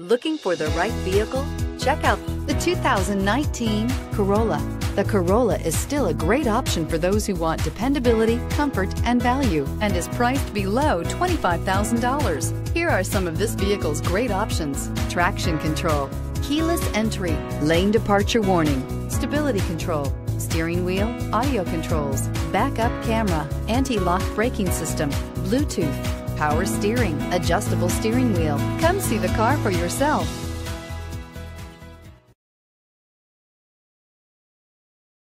Looking for the right vehicle? Check out the 2019 Corolla. The Corolla is still a great option for those who want dependability, comfort, and value, and is priced below $25,000. Here are some of this vehicle's great options: traction control, keyless entry, lane departure warning, stability control, steering wheel audio controls, backup camera, anti-lock braking system, Bluetooth, power steering, adjustable steering wheel. Come see the car for yourself.